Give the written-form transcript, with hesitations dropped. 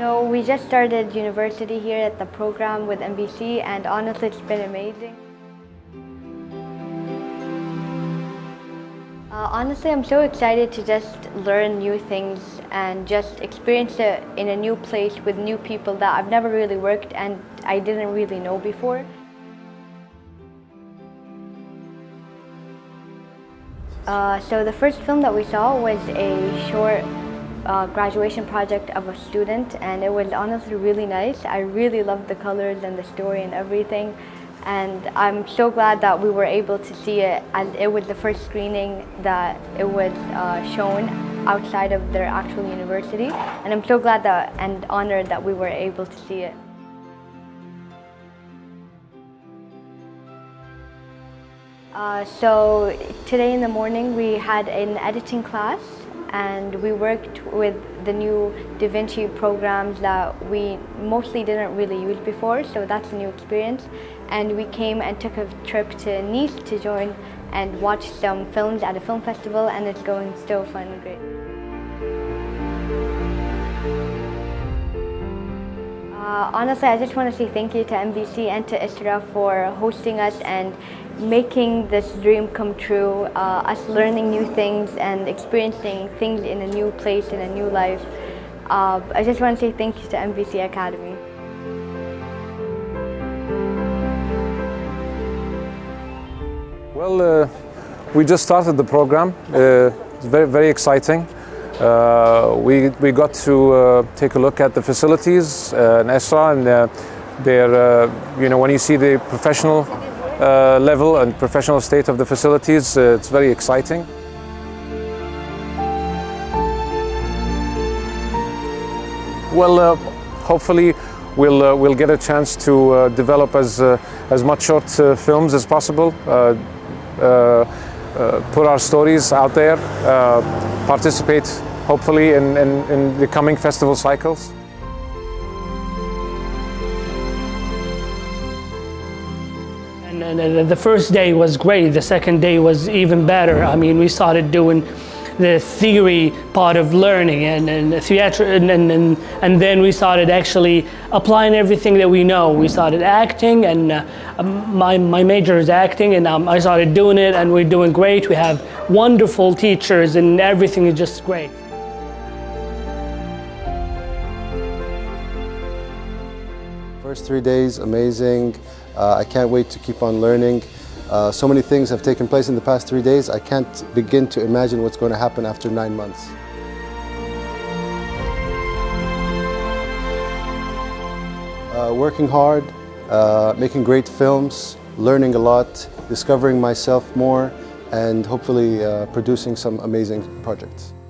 So we just started university here at the program with MBC, and honestly it's been amazing. Honestly, I'm so excited to just learn new things and just experience it in a new place with new people that I've never really worked and I didn't really know before. So the first film that we saw was a short graduation project of a student, and it was honestly really nice. I really loved the colors and the story and everything, and I'm so glad that we were able to see it, as it was the first screening that it was shown outside of their actual university, and I'm so glad that and honored that we were able to see it. So today in the morning we had an editing class, and we worked with the new DaVinci programs that we mostly didn't really use before, so that's a new experience. And we came and took a trip to Nice to join and watch some films at a film festival, and it's going so fun and great. Honestly, I just want to say thank you to MBC and to ISRA for hosting us and making this dream come true, us learning new things and experiencing things in a new place, in a new life. I just want to say thank you to MBC Academy. Well, we just started the program. It's very, very exciting. We got to take a look at the facilities in ISRA, and when you see the professional level and professional state of the facilities, it's very exciting. Well, hopefully we'll get a chance to develop as much short films as possible, put our stories out there, participate hopefully in the coming festival cycles. And the first day was great. The second day was even better. I mean, we started doing the theory part of learning and theater, and then we started actually applying everything that we know. We started acting, and my major is acting, and I started doing it, and we're doing great. We have wonderful teachers, and everything is just great. First 3 days, amazing. I can't wait to keep on learning. So many things have taken place in the past 3 days. I can't begin to imagine what's going to happen after 9 months. Working hard, making great films, learning a lot, discovering myself more, and hopefully producing some amazing projects.